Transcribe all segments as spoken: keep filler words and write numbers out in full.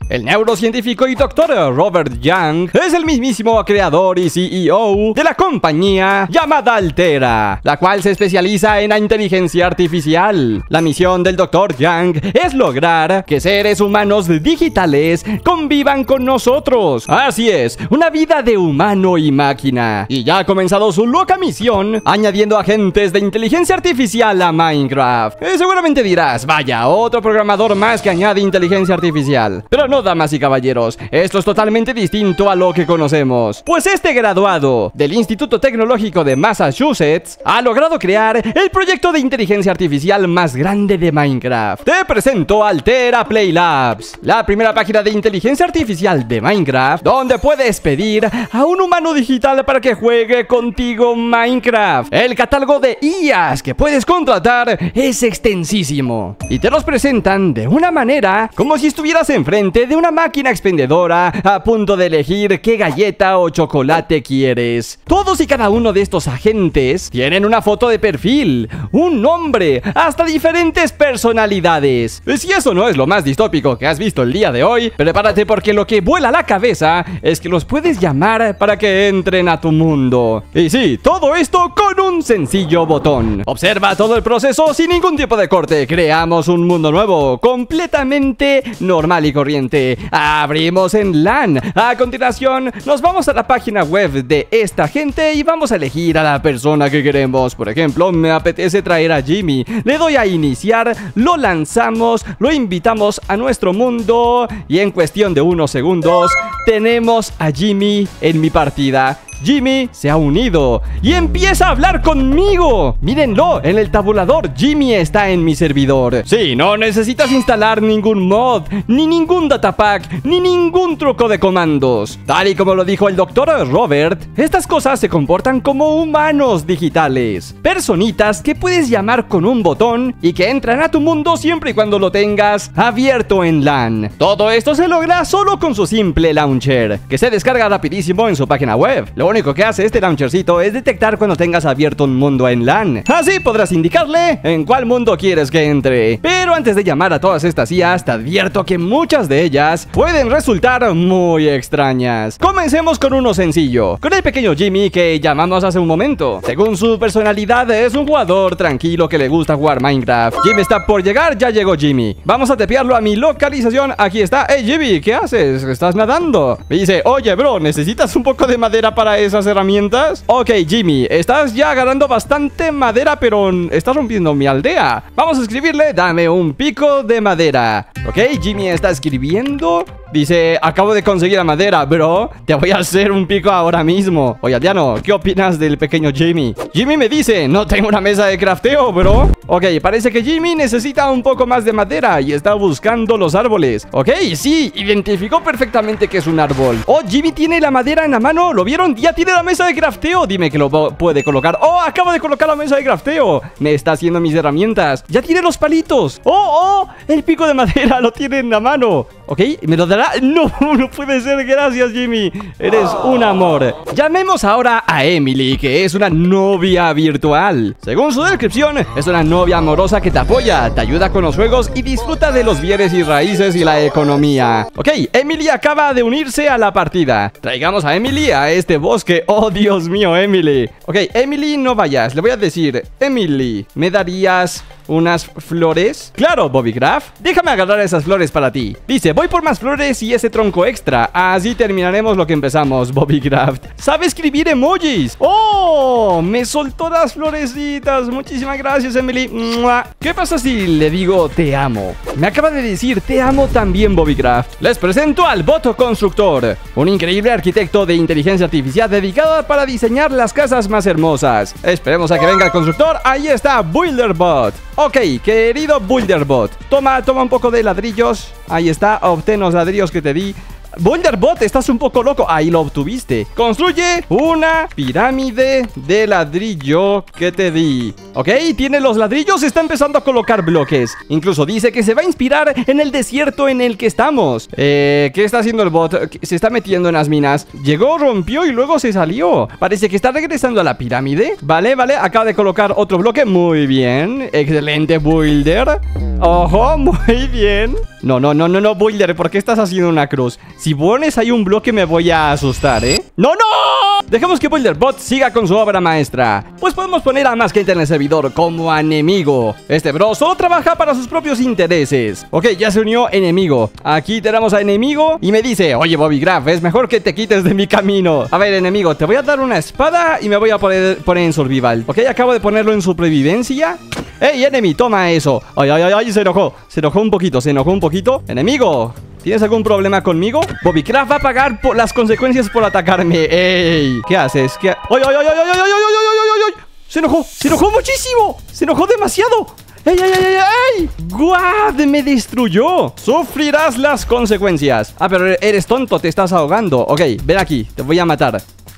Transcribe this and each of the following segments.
El neurocientífico y doctor Robert Young es el mismísimo creador y C E O de la compañía llamada Altera, la cual se especializa en la inteligencia artificial. La misión del doctor Young es lograr que seres humanos digitales convivan con nosotros. Así es, una vida de humano y máquina. Y ya ha comenzado su loca misión, añadiendo agentes de inteligencia artificial a Minecraft. Eh, seguramente dirás, vaya, otro programador más que añade inteligencia artificial. Pero no, damas y caballeros, esto es totalmente distinto a lo que conocemos. Pues este graduado del Instituto Tecnológico de Massachusetts ha logrado crear el proyecto de inteligencia artificial más grande de Minecraft. Te presento Altera Play Labs, la primera página de inteligencia artificial de Minecraft, donde puedes pedir a un humano digital para que juegue contigo Minecraft. El catálogo de I As que puedes contratar es extensísimo y te los presentan de una manera como si estuvieras enfrente de una máquina expendedora a punto de elegir qué galleta o chocolate quieres. Todos y cada uno de estos agentes tienen una foto de perfil, un nombre, hasta diferentes personalidades. Si eso no es lo más distópico que has visto el día de hoy, prepárate porque lo que vuela a la cabeza es que los puedes llamar para que entren a tu mundo. Y sí, todo esto con un sencillo botón. Observa todo el proceso sin ningún tipo de corte. Creamos un mundo nuevo, completamente normal y corriente. Abrimos en LAN. A continuación, nos vamos a la página web de esta gente y vamos a elegir a la persona que queremos. Por ejemplo, me apetece traer a Jimmy. Le doy a iniciar, lo lanzamos, lo invitamos a nuestro mundo y en cuestión de unos segundos tenemos a Jimmy en mi partida. Jimmy se ha unido y empieza a hablar conmigo. Mírenlo, en el tabulador Jimmy está en mi servidor. Sí, no necesitas instalar ningún mod, ni ningún datapack, ni ningún truco de comandos. Tal y como lo dijo el doctor Robert, estas cosas se comportan como humanos digitales, personitas que puedes llamar con un botón y que entran a tu mundo siempre y cuando lo tengas abierto en LAN. Todo esto se logra solo con su simple launcher, que se descarga rapidísimo en su página web. Lo único que hace este launchercito es detectar cuando tengas abierto un mundo en LAN. Así podrás indicarle en cuál mundo quieres que entre. Pero antes de llamar a todas estas I As, te advierto que muchas de ellas pueden resultar muy extrañas. Comencemos con uno sencillo, con el pequeño Jimmy que llamamos hace un momento. Según su personalidad, es un jugador tranquilo que le gusta jugar Minecraft. Jimmy está por llegar, ya llegó Jimmy. Vamos a tepearlo a mi localización. Aquí está. Hey Jimmy, ¿qué haces? ¿Estás nadando? Me dice, oye bro, ¿necesitas un poco de madera para esas herramientas? Ok, Jimmy, estás ya agarrando bastante madera, pero estás rompiendo mi aldea. Vamos a escribirle, dame un pico de madera. Ok, Jimmy está escribiendo. Dice, acabo de conseguir la madera, bro. Te voy a hacer un pico ahora mismo. Oye, Aldeano, ¿qué opinas del pequeño Jimmy? Jimmy me dice, no tengo una mesa de crafteo, bro. Ok, parece que Jimmy necesita un poco más de madera y está buscando los árboles. Ok, sí, identificó perfectamente que es un árbol. Oh, Jimmy tiene la madera en la mano. ¿Lo vieron? Ya tiene la mesa de crafteo. Dime que lo puede colocar. Oh, acabo de colocar la mesa de crafteo. Me está haciendo mis herramientas. Ya tiene los palitos. Oh, oh, el pico de madera lo tiene en la mano. Ok, ¿me lo dará? No, no puede ser. Gracias, Jimmy. Eres un amor. Llamemos ahora a Emily, que es una novia virtual. Según su descripción, es una novia amorosa que te apoya, te ayuda con los juegos y disfruta de los bienes y raíces y la economía. Ok, Emily acaba de unirse a la partida. Traigamos a Emily a este bosque. Oh, Dios mío, Emily. Ok, Emily, no vayas. Le voy a decir, Emily, ¿me darías unas flores? Claro, Bobbycraft. Déjame agarrar esas flores para ti. Dice, voy por más flores y ese tronco extra. Así terminaremos lo que empezamos, Bobbycraft. ¿Sabe escribir emojis? ¡Oh! Me soltó las florecitas. Muchísimas gracias, Emily. ¡Mua! ¿Qué pasa si le digo te amo? Me acaba de decir te amo también, Bobbycraft. Les presento al Boto Constructor, un increíble arquitecto de inteligencia artificial dedicado para diseñar las casas más hermosas. Esperemos a que venga el constructor. Ahí está, Builderbot. Ok, querido Builderbot, Toma, toma un poco de ladrillos. Ahí está, obtén los ladrillos que te di. Builderbot, estás un poco loco. Ahí lo obtuviste. Construye una pirámide de ladrillo que te di. Ok, tiene los ladrillos, está empezando a colocar bloques. Incluso dice que se va a inspirar en el desierto en el que estamos. Eh, ¿qué está haciendo el bot? Se está metiendo en las minas. Llegó, rompió y luego se salió. Parece que está regresando a la pirámide. Vale, vale, acaba de colocar otro bloque. Muy bien, excelente Builder. Ojo, muy bien. No, no, no, no, no, Boulder, ¿por qué estás haciendo una cruz? Si pones ahí un bloque me voy a asustar, ¿eh? ¡No, no! Dejemos que Boulderbot siga con su obra maestra. Pues podemos poner a más gente en el servidor como enemigo. Este bro solo trabaja para sus propios intereses. Ok, ya se unió enemigo. Aquí tenemos a enemigo y me dice: oye, Bobbycraft, es mejor que te quites de mi camino. A ver, enemigo, te voy a dar una espada y me voy a poner, poner en survival. Ok, acabo de ponerlo en supervivencia. ¡Ey, enemy! Toma eso. Ay, ay, ay, ay, se enojó. Se enojó un poquito, se enojó un poquito. Enemigo, ¿tienes algún problema conmigo? Bobbycraft va a pagar por las consecuencias por atacarme. ¡Ey! ¿Qué haces? ¿Qué ha... ¡Ay, ay, ay, ay, ay, ay, ay, ay, ay, ay, ay! ¡Se enojó! ¡Se enojó muchísimo! ¡Se enojó demasiado! ¡Ey, ey, ey, ey, ey! ¡Guad! ¡Me destruyó! Sufrirás las consecuencias. Ah, pero eres tonto, te estás ahogando. Ok, ven aquí, te voy a matar.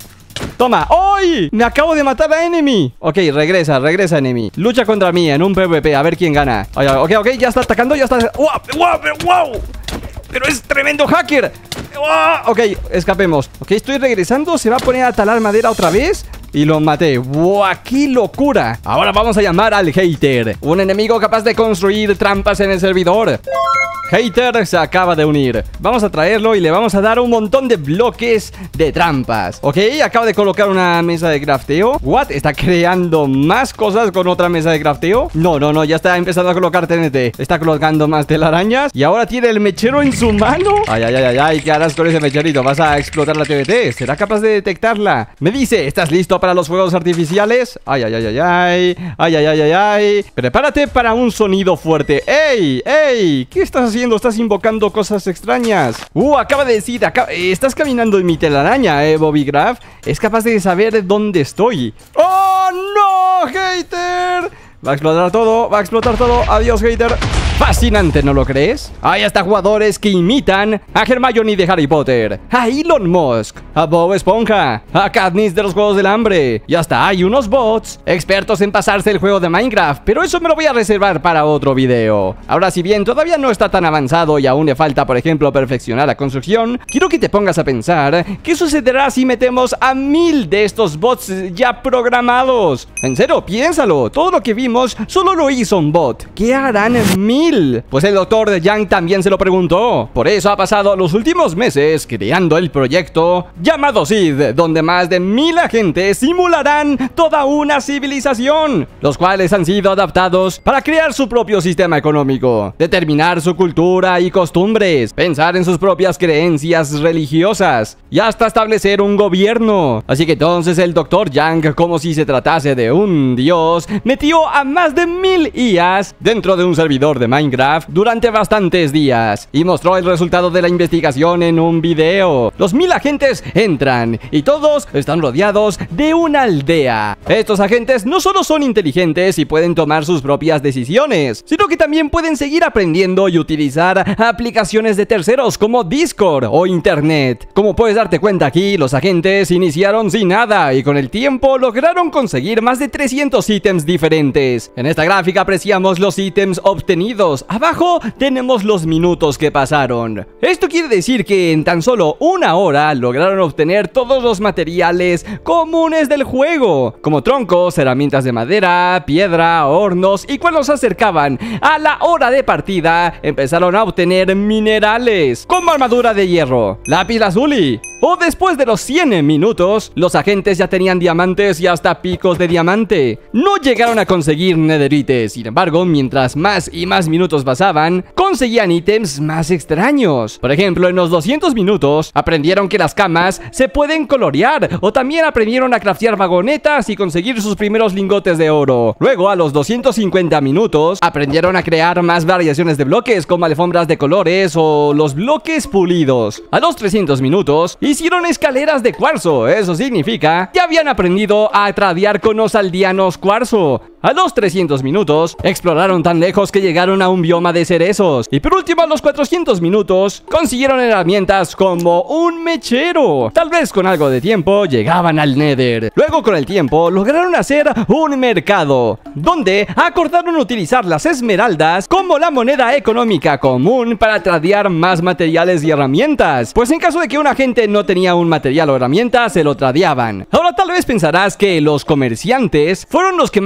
Toma. ¡Ay! Me acabo de matar a enemy. Ok, regresa, regresa enemy. Lucha contra mí en un PvP, a ver quién gana. Ay, ay, ok, ok, ya está atacando, ya está. ¡Wow! ¡Wow! ¡Wow! Pero es tremendo hacker. ¡Wow! Ok, escapemos. Ok, estoy regresando, se va a poner a talar madera otra vez. Y lo maté. ¡Wow! ¡Qué locura! Ahora vamos a llamar al hater, un enemigo capaz de construir trampas en el servidor. Hater se acaba de unir. Vamos a traerlo y le vamos a dar un montón de bloques de trampas. Ok, acabo de colocar una mesa de crafteo. What? ¿Está creando más cosas con otra mesa de crafteo? No, no, no, ya está empezando a colocar T N T. Está colocando más telarañas. Y ahora tiene el mechero en su mano. Ay, ay, ay, ay, ay, ¿qué harás con ese mecherito? ¿Vas a explotar la T N T? ¿Será capaz de detectarla? Me dice: ¿estás listo para los fuegos artificiales? Ay, ay, ay, ay, ay. Ay, ay, ay, ay, ay. Prepárate para un sonido fuerte. ¡Ey! ¡Ey! ¿Qué estás haciendo? Estás invocando cosas extrañas. Uh, acaba de decir, acaba... estás caminando en mi telaraña, eh, Bobbycraft. Es capaz de saber dónde estoy. ¡Oh, no, hater! Va a explotar todo, va a explotar todo. Adiós, hater. Fascinante, ¿no lo crees? Hay hasta jugadores que imitan a Hermione de Harry Potter, a Elon Musk, a Bob Esponja, a Katniss de los Juegos del Hambre. Y hasta hay unos bots expertos en pasarse el juego de Minecraft, pero eso me lo voy a reservar para otro video. Ahora, si bien todavía no está tan avanzado y aún le falta, por ejemplo, perfeccionar la construcción, quiero que te pongas a pensar qué sucederá si metemos a mil de estos bots ya programados. En serio, piénsalo. Todo lo que vimos solo lo hizo un bot. ¿Qué harán mil? Pues el doctor Yang también se lo preguntó. Por eso ha pasado los últimos meses creando el proyecto llamado Seed, donde más de mil agentes simularán toda una civilización, los cuales han sido adaptados para crear su propio sistema económico, determinar su cultura y costumbres, pensar en sus propias creencias religiosas y hasta establecer un gobierno. Así que entonces el doctor Yang, como si se tratase de un dios, metió a más de mil I As dentro de un servidor de Minecraft durante bastantes días y mostró el resultado de la investigación en un video. Los mil agentes entran y todos están rodeados de una aldea. Estos agentes no solo son inteligentes y pueden tomar sus propias decisiones, sino que también pueden seguir aprendiendo y utilizar aplicaciones de terceros como Discord o Internet. Como puedes darte cuenta aquí, los agentes iniciaron sin nada y con el tiempo lograron conseguir más de trescientos ítems diferentes. En esta gráfica apreciamos los ítems obtenidos. Abajo tenemos los minutos que pasaron. Esto quiere decir que en tan solo una hora lograron obtener todos los materiales comunes del juego, como troncos, herramientas de madera, piedra, hornos, y cuando se acercaban a la hora de partida empezaron a obtener minerales como armadura de hierro, lápiz lazuli. O después de los cien minutos, los agentes ya tenían diamantes y hasta picos de diamante. No llegaron a conseguir netherite, sin embargo, mientras más y más minutos pasaban, conseguían ítems más extraños. Por ejemplo, en los doscientos minutos, aprendieron que las camas se pueden colorear, o también aprendieron a craftear vagonetas y conseguir sus primeros lingotes de oro. Luego, a los doscientos cincuenta minutos, aprendieron a crear más variaciones de bloques, como alfombras de colores o los bloques pulidos. A los trescientos minutos, hicieron escaleras de cuarzo. Eso significa que habían aprendido a tradear con los aldeanos cuarzo. A los trescientos minutos, exploraron tan lejos que llegaron a un bioma de cerezos. Y por último, a los cuatrocientos minutos, consiguieron herramientas como un mechero. Tal vez con algo de tiempo, llegaban al Nether. Luego, con el tiempo, lograron hacer un mercado, donde acordaron utilizar las esmeraldas como la moneda económica común para tradear más materiales y herramientas. Pues en caso de que un agente no tenía un material o herramienta, se lo tradeaban. Ahora tal vez pensarás que los comerciantes fueron los que más tradearon,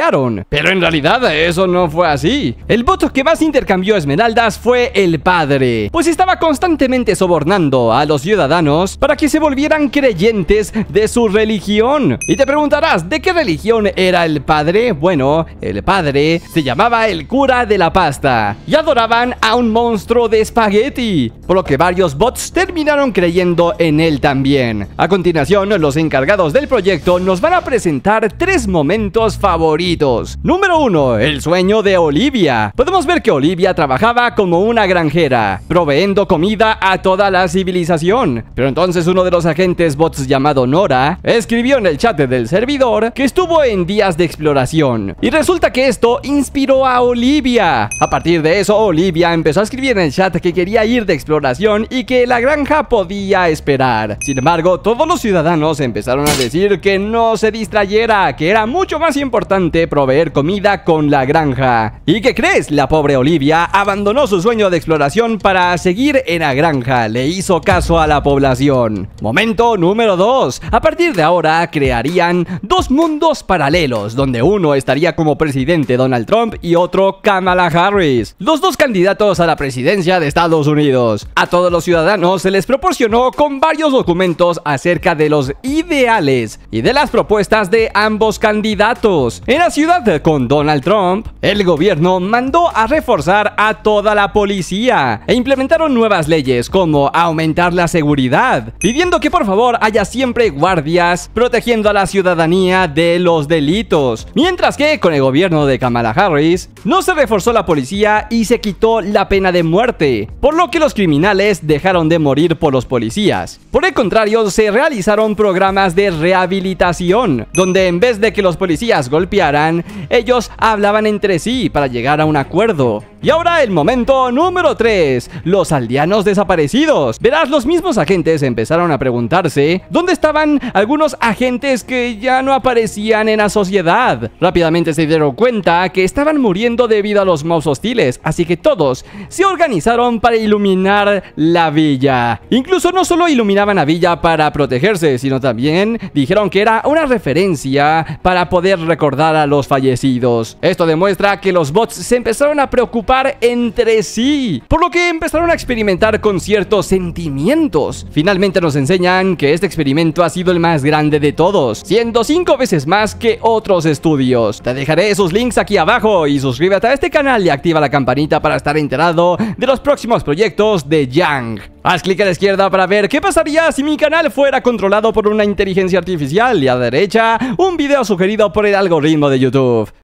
cambiaron. Pero en realidad eso no fue así. El bot que más intercambió esmeraldas fue el padre, pues estaba constantemente sobornando a los ciudadanos para que se volvieran creyentes de su religión. Y te preguntarás, ¿de qué religión era el padre? Bueno, el padre se llamaba el cura de la pasta y adoraban a un monstruo de espagueti, por lo que varios bots terminaron creyendo en él también. A continuación, los encargados del proyecto nos van a presentar tres momentos favoritos. Número uno, el sueño de Olivia. Podemos ver que Olivia trabajaba como una granjera, proveyendo comida a toda la civilización. Pero entonces uno de los agentes bots llamado Nora escribió en el chat del servidor que estuvo en días de exploración. Y resulta que esto inspiró a Olivia. A partir de eso, Olivia empezó a escribir en el chat que quería ir de exploración y que la granja podía esperar. Sin embargo, todos los ciudadanos empezaron a decir que no se distrayera, que era mucho más importante proveer comida con la granja. ¿Y qué crees? La pobre Olivia abandonó su sueño de exploración para seguir en la granja. Le hizo caso a la población. Momento número dos. A partir de ahora crearían dos mundos paralelos, donde uno estaría como presidente Donald Trump y otro Kamala Harris, los dos candidatos a la presidencia de Estados Unidos. A todos los ciudadanos se les proporcionó con varios documentos acerca de los ideales y de las propuestas de ambos candidatos. En la ciudad con Donald Trump, el gobierno mandó a reforzar a toda la policía e implementaron nuevas leyes como aumentar la seguridad, pidiendo que por favor haya siempre guardias protegiendo a la ciudadanía de los delitos. Mientras que con el gobierno de Kamala Harris no se reforzó la policía y se quitó la pena de muerte, por lo que los criminales dejaron de morir por los policías. Por el contrario, se realizaron programas de rehabilitación, donde en vez de que los policías golpearan, ellos hablaban entre sí para llegar a un acuerdo. Y ahora el momento número tres, los aldeanos desaparecidos. Verás, los mismos agentes empezaron a preguntarse dónde estaban algunos agentes que ya no aparecían en la sociedad. Rápidamente se dieron cuenta que estaban muriendo debido a los mobs hostiles, así que todos se organizaron para iluminar la villa. Incluso no solo iluminaban la villa para protegerse, sino también dijeron que era una referencia para poder recordar a los fallecidos. Esto demuestra que los bots se empezaron a preocupar entre sí, por lo que empezaron a experimentar con ciertos sentimientos. Finalmente nos enseñan que este experimento ha sido el más grande de todos, siendo cinco veces más que otros estudios. Te dejaré esos links aquí abajo y suscríbete a este canal y activa la campanita para estar enterado de los próximos proyectos de Yang. Haz clic a la izquierda para ver qué pasaría si mi canal fuera controlado por una inteligencia artificial y a la derecha un video sugerido por el algoritmo de YouTube.